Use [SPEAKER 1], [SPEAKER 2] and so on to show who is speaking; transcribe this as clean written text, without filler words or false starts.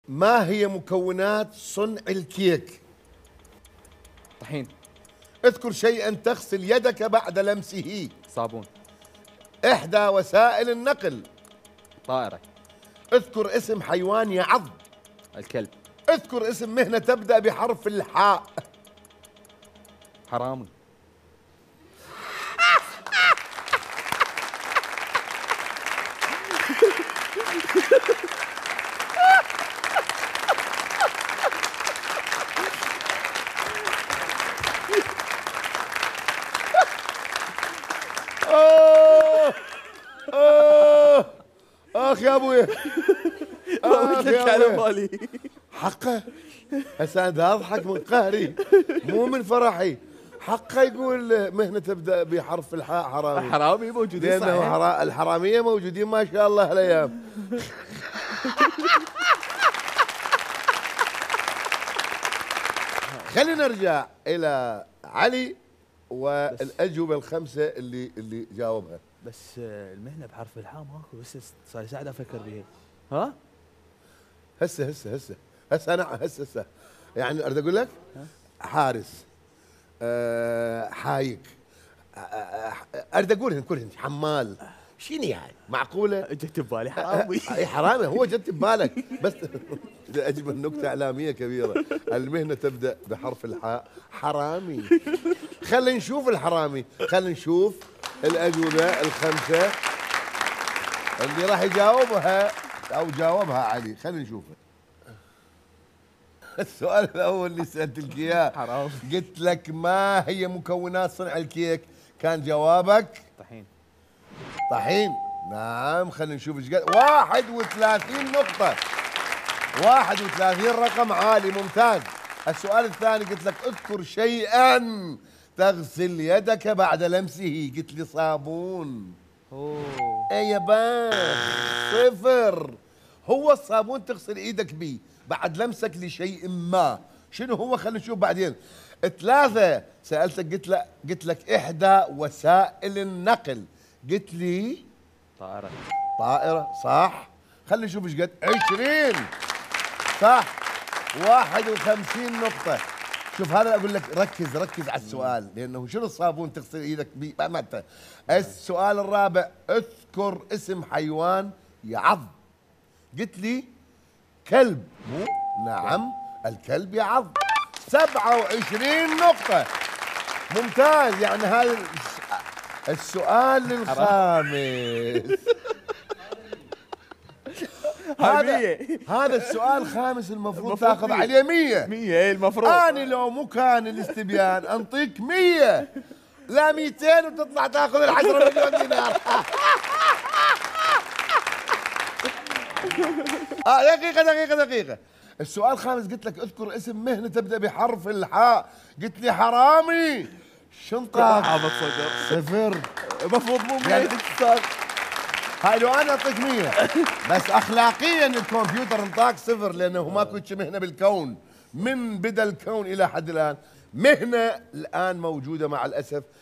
[SPEAKER 1] ما هي مكونات صنع الكيك؟
[SPEAKER 2] طحين.
[SPEAKER 1] اذكر شيئا تغسل يدك بعد لمسه.
[SPEAKER 2] صابون.
[SPEAKER 1] إحدى وسائل النقل.
[SPEAKER 2] طائرة.
[SPEAKER 1] اذكر اسم حيوان يعض.
[SPEAKER 2] الكلب.
[SPEAKER 1] اذكر اسم مهنة تبدأ بحرف الحاء.
[SPEAKER 2] حرامي.
[SPEAKER 1] اخ يا ابوي.
[SPEAKER 2] اخ يا على بالي.
[SPEAKER 1] حقه هسه انا اضحك من قهري مو من فرحي. حقه يقول مهنة تبدأ بحرف الحاء حرامي.
[SPEAKER 2] حرامي موجودين
[SPEAKER 1] لأنه
[SPEAKER 2] صحيح.
[SPEAKER 1] الحرامية موجودين ما شاء الله هالايام. خلينا نرجع إلى علي والأجوبة الخمسة اللي جاوبها.
[SPEAKER 3] بس المهنة بحرف الحاء ماكو، بس صار لي ساعة افكر بها. ها؟
[SPEAKER 1] هسه انا هسه يعني اريد اقول لك حارس، حايك، اريد اقولهن كلهن، حمال، شنو يعني معقوله؟
[SPEAKER 3] جت ببالي حرامي.
[SPEAKER 1] اي حرامي هو جت ببالك بس. اجيب النكته اعلاميه كبيره. المهنه تبدا بحرف الحاء حرامي. خلينا نشوف الحرامي، خلينا نشوف الاجوبه الخمسه اللي راح يجاوبها او جاوبها علي. خلينا نشوفه. السؤال الاول اللي سالتك اياه
[SPEAKER 2] حرام.
[SPEAKER 1] قلت لك ما هي مكونات صنع الكيك؟ كان جوابك
[SPEAKER 2] طحين.
[SPEAKER 1] طحين. نعم. خلينا نشوف ايش قال. 31 نقطة. 31 رقم عالي ممتاز. السؤال الثاني قلت لك اذكر شيئا تغسل يدك بعد لمسه. قلت لي صابون.
[SPEAKER 2] اوه.
[SPEAKER 1] اي يابا صفر. هو الصابون تغسل ايدك بيه بعد لمسك لشيء ما. شنو هو؟ خلينا نشوف بعدين. 3 سألتك قلت لك إحدى وسائل النقل. قلت لي
[SPEAKER 2] طائرة.
[SPEAKER 1] طائرة. صح. خلينا نشوف ايش قد. 20 صح. 51 نقطة. شوف هذا اقول لك ركز على السؤال، لانه شنو الصابون تغسل ايدك بيه؟ ما انت. السؤال الرابع اذكر اسم حيوان يعض. قلت لي كلب. مو نعم الكلب يعض. 27 نقطة. ممتاز. يعني هذا السؤال الخامس. هذا السؤال الخامس المفروض تاخذ عليه 100.
[SPEAKER 3] 100 المفروض.
[SPEAKER 1] أنا لو مو كان الاستبيان أنطيك 100 لا 200 وتطلع تاخذ ال10 مليون دينار. دقيقة. السؤال الخامس قلت لك اذكر اسم مهنة تبدأ بحرف الحاء. قلت لي حرامي. شنطة. صفر.
[SPEAKER 3] المفروض مو 100
[SPEAKER 1] يعني
[SPEAKER 3] صار.
[SPEAKER 1] هاي لو انا اعطيك 100 بس اخلاقيا الكمبيوتر انطاك صفر، لانه ماكو مهنه بالكون من بدا الكون الى حد الان. مهنه الان موجوده مع الاسف